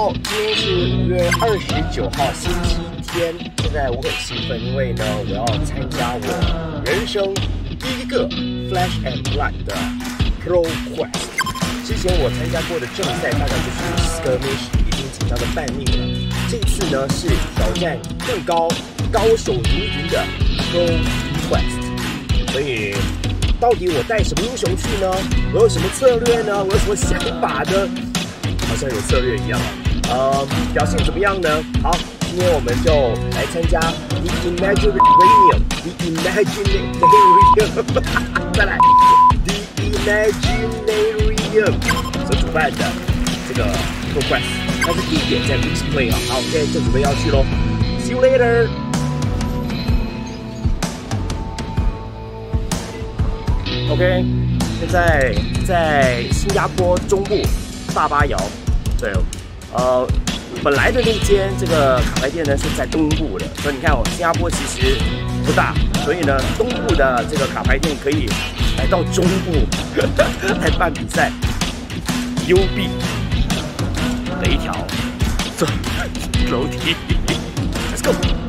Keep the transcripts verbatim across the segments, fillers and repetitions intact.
好，今天是五月二十九号，星期天。现在我很兴奋，因为呢，我要参加我人生第一个 Flash and Blood 的 Pro Quest。之前我参加过的正赛大概就是 Skirmish， 已经紧张的半命了。这次呢是挑战更高、高手如云的 Pro Quest。所以，到底我带什么英雄去呢？我有什么策略呢？我有什么想法呢？好像有策略一样。呃，表现怎么样呢？好，今天我们就来参加 The Imaginarium，The Imaginarium， 再来 The Imaginarium 所主办的这个 Pro Quest， 它是地点在 Mix Play 啊。好，现在就准备要去喽 ，See you later。OK， 现在在新加坡中部大巴窑。对，呃，本来的那间这个卡牌店呢是在东部的，所以你看哦，新加坡其实不大，所以呢，东部的这个卡牌店可以来到中部来办比赛。幽闭的一条这楼梯 ，Let's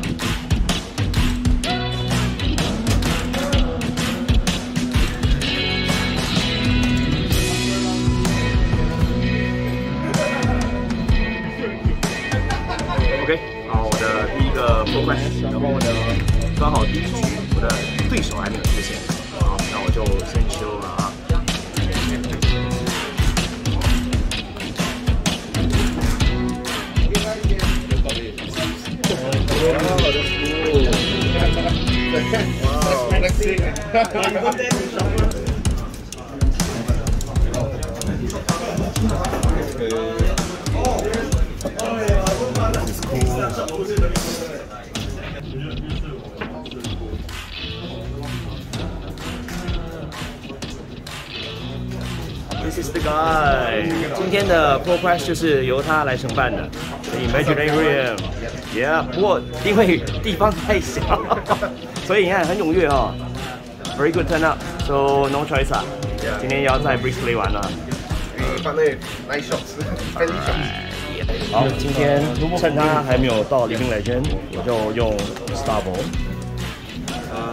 go。OK， 好，我的第一个破关，然后呢，刚好第一局我的对手还没有出现，好，那我就先修了啊。This is the guy。今天的 Pro Quest 就是由他来承办的 ，The Imaginarium。Yeah， 不过因为地方太小，所以你看很踊跃哦。Very good turn up，so no choice 啊。今天要在 Bricks Play 玩了。Nice shots，friendly shots。好，今天趁他还没有到黎明来间，我就用 Starvo。呃，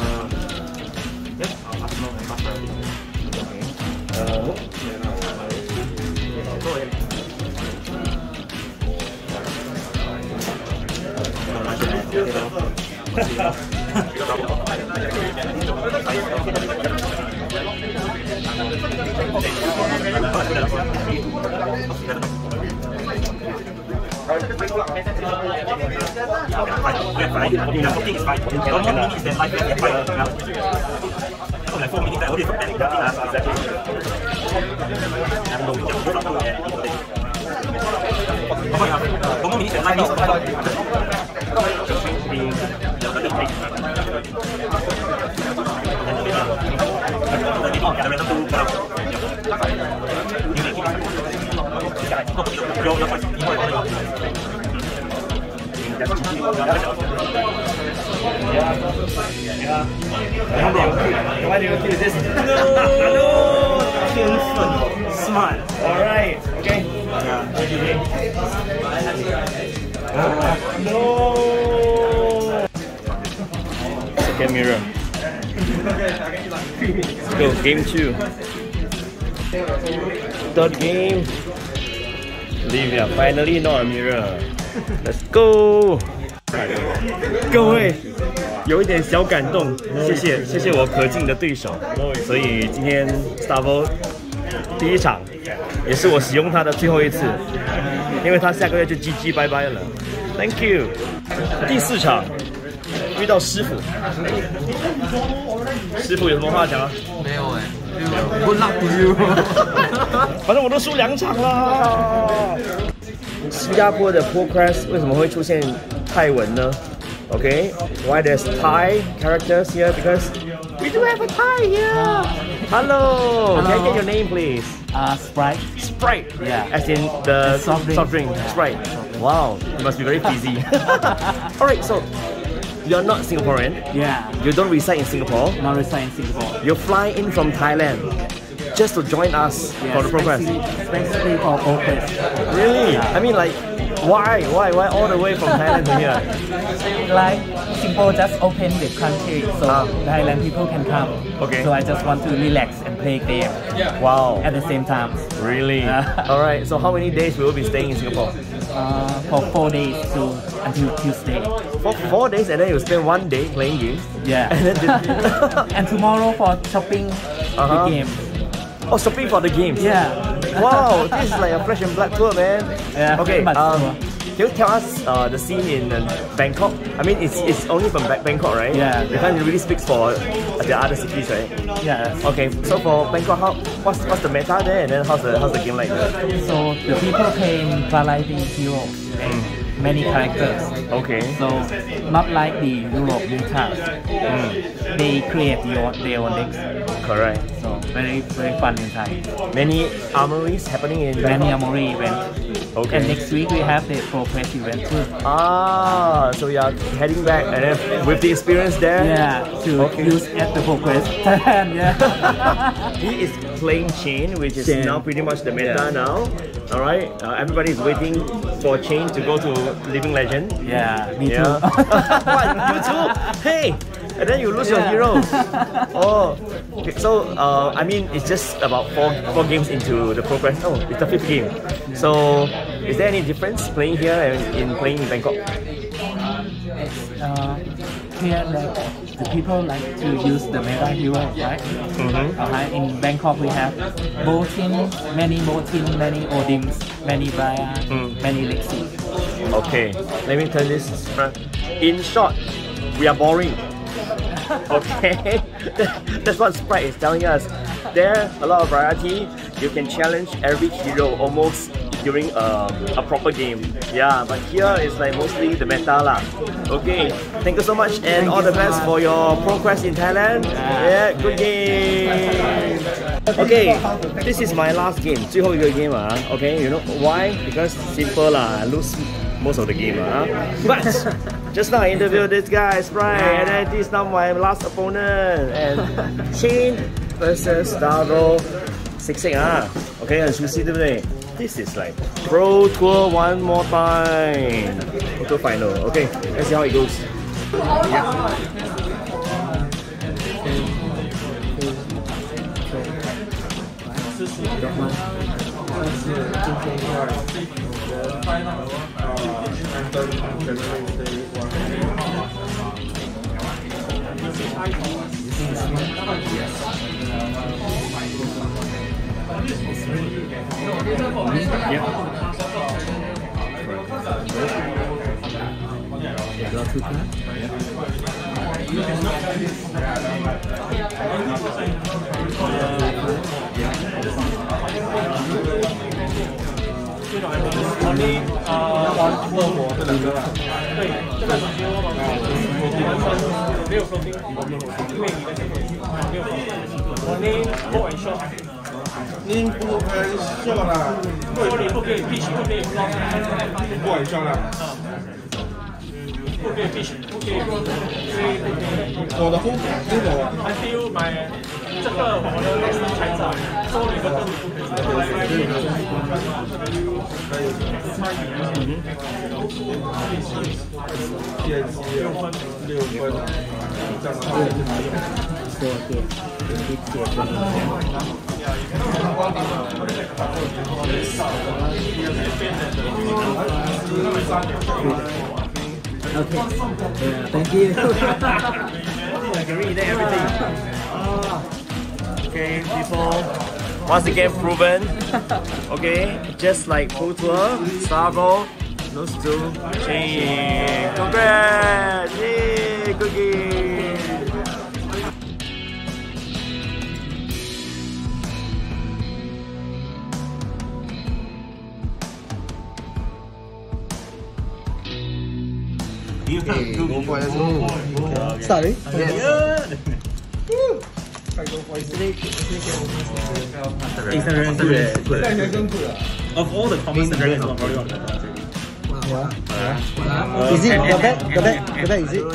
呃。Why do you do this? No! Smart. All right. Okay. No! Second mirror. Let's go. Game two. Third game. Olivia, finally not a mirror. Let's go. 各位，有一点小感动，谢谢谢谢我可敬的对手，所以今天 Starvo 第一场也是我使用他的最后一次，因为他下个月就 G G 拜拜了 ，Thank you。第四场遇到师傅，师傅有什么话讲啊？ 没有哎、欸、，Good luck to you 。 反正我都输两场了。新加坡的 Pro Quest 为什么会出现泰文呢 ？Okay, why there's Thai characters here? Because we do have a Thai here. Hello. Hello. Can I get your name, please? Uh, Sprite. Sprite. Yeah. As in the soft drink. Soft drink. Yeah. Sprite. Wow. You must be very busy. All right. So you're not Singaporean. Yeah. You don't reside in Singapore. Not reside in Singapore. You fly in from Thailand just to join us yeah, for the Pro Quest. Especially for Pro Quest. Really? Yeah. I mean, like, Why? Why? Why all the way from Thailand to here? Like simple, just open the country so Ah. Thailand people can come. Okay. So I just want to relax and play game Wow. at the same time. Really? Yeah. Alright, so how many days will you be staying in Singapore? Uh, for four days to until Tuesday. For four days and then you spend one day playing games? Yeah. And then And tomorrow for shopping Uh-huh. the game. oh, shopping for the games? Yeah. Wow, this is like a flesh and blood tour, man. Yeah, Okay, but um, tour. can you tell us uh, the scene in uh, Bangkok? I mean, it's it's only from Ba- Bangkok, right? Yeah. You can't really speak for the other cities, right? Yeah. Okay, so for Bangkok, how what's what's the meta there, and then how's the how's the game like there? So the people playing variety heroes and many characters. Okay. So not like the Europe meta. They create your their own decks. Correct. So very very fun inside. Many armories happening in Many Bangkok. Amori event. Okay. And next week we have the Pro Quest event too. Ah, so we are heading back, and then with the experience there. Yeah, to Okay. use at the Pro Quest Thailand. Yeah. He is playing Chain, which is Chain. now pretty much the meta now. All right, uh, everybody is waiting for Chain to go to Living Legend. Yeah, me Yeah. too. What? You too? Hey, and then you lose your Yeah. hero. Oh, okay, so uh, I mean, it's just about four four games into the progress. Oh, it's the fifth game. So, is there any difference playing here and in playing in Bangkok? uh, here like the people like to use the meta hero, right? Mm-hmm. Uh, in Bangkok we have Botin, many Botin, many Odims, many Briar, Mm. many Lexi. Okay, let me turn this front. In short, we are boring. Okay, that's what Sprite is telling us. There, a lot of variety. You can challenge every hero almost during a, a proper game. Yeah, but here it's like mostly the meta lah. Okay, thank you so much and all the best for your progress in Thailand. Yeah, good game. Okay, this is my last game. 最后一个 game 啊 Okay, you know why? Because simple lah. I lose most of the game ah. But just now I interviewed this guy, Sprite, and then this is now my last opponent. And Chain versus Starvo. six six ah. Okay, 很熟悉对不对 This is like Pro Tour one more time. Pro Tour final. Okay, let's see how it goes. Draw two cards. Only 呃，问我这两个啦。对，这个时间我没有收听，因为你的没有收听。Only go and shot。 您不开笑了， 说你不可以 pitch， 不可以 cross， 不玩笑了。 不可以 pitch， 不可以，因为我的后那个 I feel my 这个我的 next 才在，说你的不可电机六分六分，这样的话ตัวเกตที่เกตตัวนี้ Okay. Yeah, thank you. I can read everything. Ah. Okay, people. Once again proven. Okay, just like Pro Tour, Starvo, those two Chain. Congrats! Yay! Good game! Sorry. It's a very good. Of all the common dragons, one probably one of the best. Is it the back? The back? The back is it?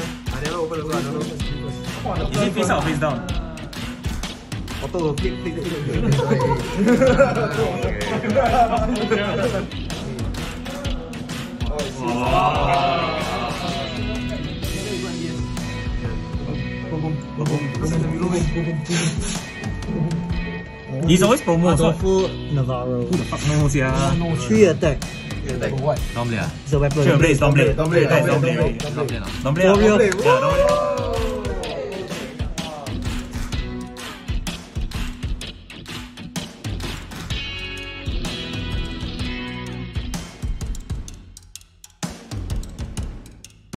Is it face up or face down? auto click click click click. He's always promo. Powerful Navarro. Who the fuck knows, yeah? Three attack. Don't play, ah? It's a weapon. Sure, play, don't play. Don't play, don't play. Don't play. Don't play. Warrior. Yeah, don't play.